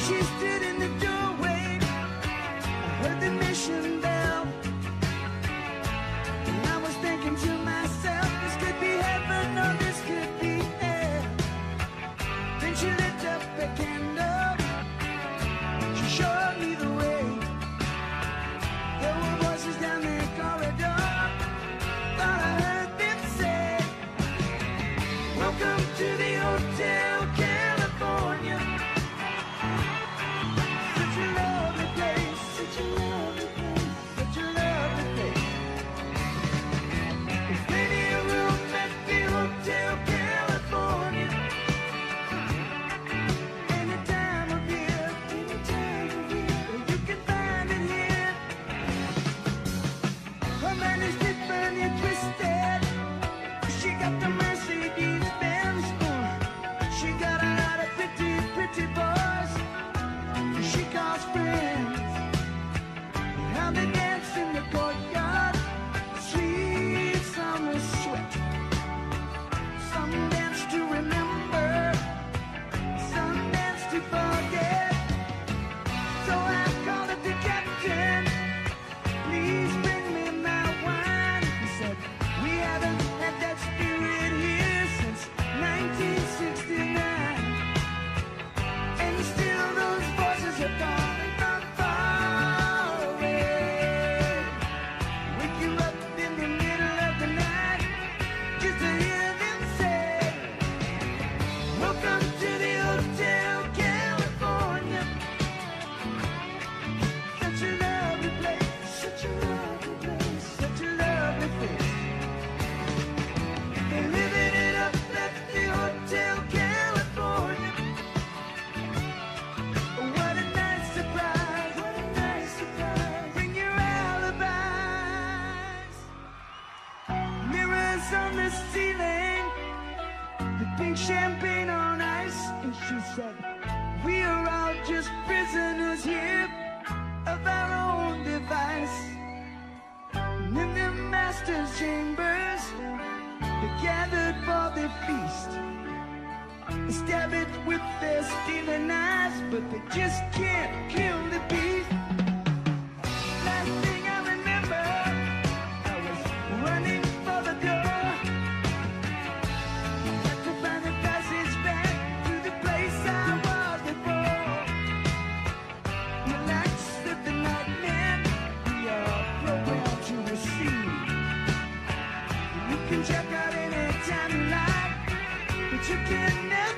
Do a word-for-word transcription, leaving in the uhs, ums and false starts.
she stood in the doorway, I heard the mission bell, and I was thinking to myself, this could be heaven or this could be hell. Then she lit up a candle, she showed me the way. There were voices down the corridor, thought I heard them say, welcome to the Hotel California. Such a lovely place, such a lovely place, such a lovely place. There's plenty of room at the Hotel California. Any time of year, any time of year, you can find it here. Her man is different and twisted. She got the Mercedes Benz. She got a lot of pretty, pretty boys she calls friends. How they dance in the courtyard, sweet summer sweat. Some dance to remember, some dance to forget. So I called up the captain, please bring me my wine. He said, we haven't had that spirit here since nineteen sixty-nine. And still those voices are gone, not far away. Wake you up in the middle of the night just to hear them say, welcome to the Hotel California. Such a lovely place, such a lovely place, such a lovely place. They're living it up at the Hotel California. What a nice surprise, what a nice surprise. Bring your alibis. Mirrors on the ceiling, the pink champagne on ice. And she said, we are all just prisoners here of our own device. And in the master's chambers, they gathered for the feast. They stab it with their stealing eyes, but they just can't kill the beast. Last thing I remember, I was running for the door. Had to find the passage back to the place I was before. Relax with the nightmare, we are programmed to receive. You can check out anytime you like, but you can never